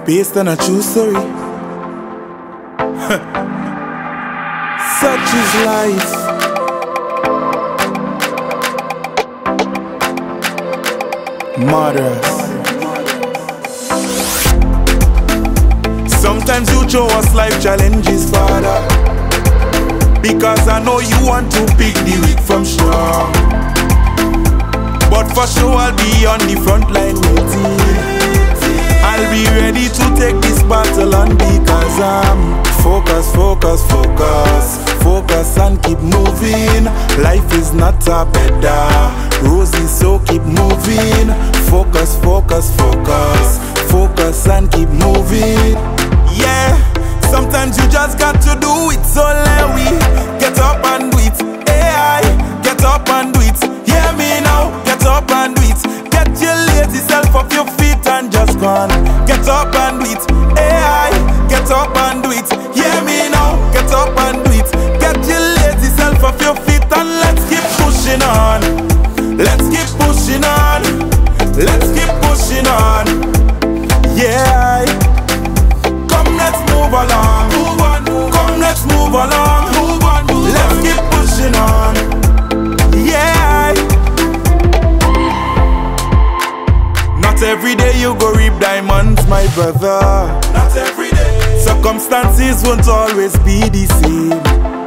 based on a true story. Such is life. Martyrs. Sometimes you show us life challenges, Father, because I know you want to pick the weak from strong. But for sure I'll be on the front line waiting. I'll be ready to take this battle on, because I'm focus, focus, focus, focus and keep moving. Life is not a better rosy, so keep moving. Focus, focus, focus, focus and keep moving. Yeah, sometimes you just got to do it, so let we get up and do it. AI, get up and do it. Hear me now, get up and do it. Get your lazy self off your feet and just go on. Get up and do it. AI, get up and do it. Hear me now, get up and do it. Get your lazy self off your feet and let's keep pushing on. Let's keep pushing on. Let's keep pushing on. Yeah. Come, let's move along. Move on, move on. Come, let's move along. Move on, move on. Let's keep pushing on. Yeah. Not every day you go reap diamonds, my brother. Not every day. Circumstances won't always be the same.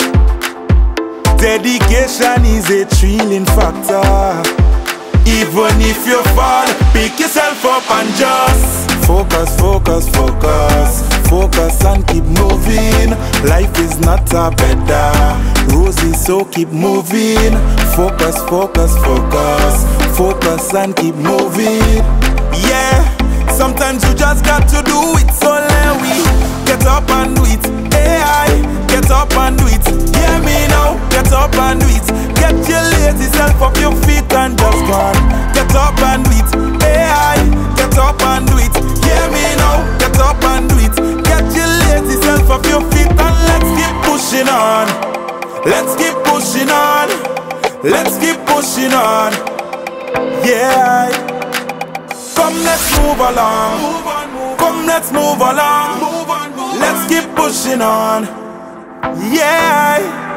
Dedication is a thrilling factor. Even if you fall, pick yourself up and just focus, focus, focus, focus and keep moving. Life is not a better rosy, so keep moving. Focus, focus, focus, focus and keep moving. Yeah, sometimes you just got to do it, so let we get up and do it. AI, get up and do it. Hear me now, get up and do it. Get your lazy self off your feet and just go on. Get up and do it. AI, get up and do it. Hear me now, get up and do it. Get your lazy self off your feet and let's keep pushing on. Let's keep pushing on. Let's keep pushing on. Yeah. Come, let's move along. Come, let's move along. Let's keep pushing on. Yeah.